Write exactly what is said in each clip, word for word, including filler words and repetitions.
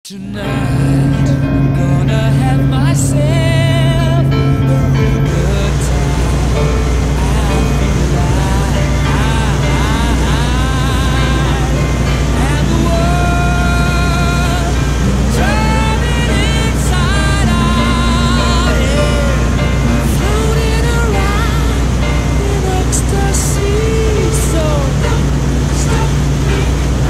Tonight, I'm gonna have myself a real good time. I feel like I am the world turning inside out, yeah. Floating around in ecstasy. So don't stop me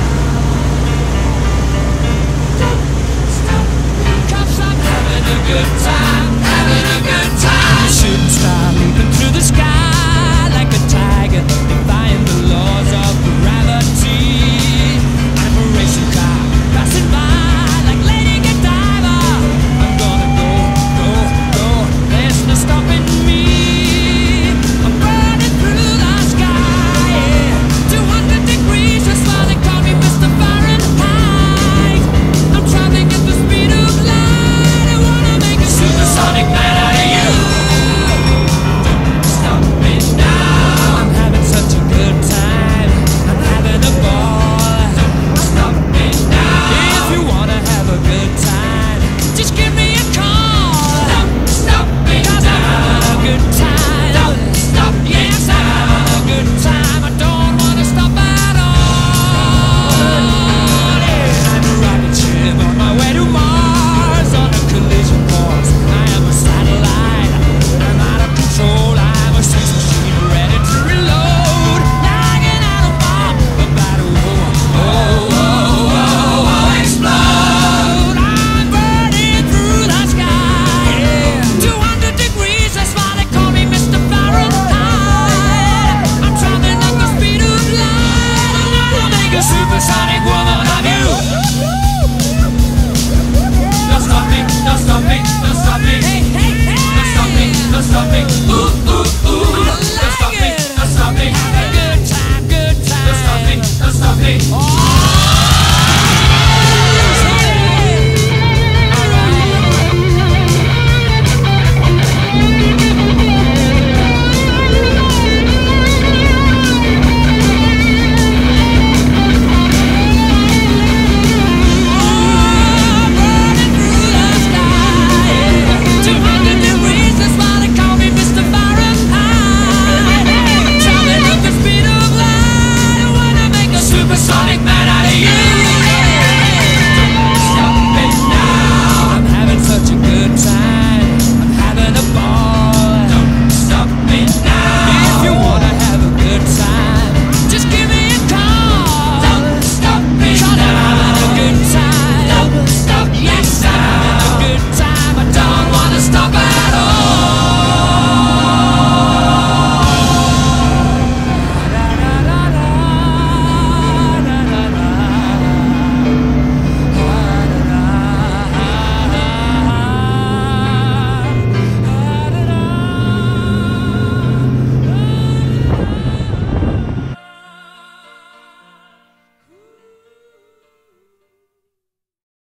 good time, having a good time. Shooting star leaping through the sky like a tiger, defying the laws of gravity. I'm a racing car passing by like Lady Godiva. I'm gonna go, go, go. There's no stopping me. I'm burning through the sky, yeah. two hundred degrees, that's why they call me Mister Fahrenheit. I'm traveling at the speed of light. Supersonic man out of you. Don't stop me now. I'm having such a good time. I'm having a ball. Don't stop me now. If you wanna have a good time, just give me a call. Don't stop me now. 'Cause I'm having a good time. Don't stop me now. Yes, I'm having a good time. I don't wanna stop at all. Yeah. I'm a rocket ship on my way to Mars on a collision course. I am a satellite, I'm out of control. I'm a sex machine ready to reload, like an atom bomb about to oh, oh, oh, oh, oh, explode. I'm burning through the sky, yeah. two hundred degrees, that's why they call me Mister Fahrenheit. I'm traveling at the speed of light. I'm gonna make a supersonic woman of you. Don't stop me, don't stop me, don't stop me. Hey, hey, hey. Don't stop me, don't stop me. Ooh, ooh, ooh. Don't stop me, don't stop me. Have a good time, good time. Don't stop me, don't stop me. Oh. Sonic Man.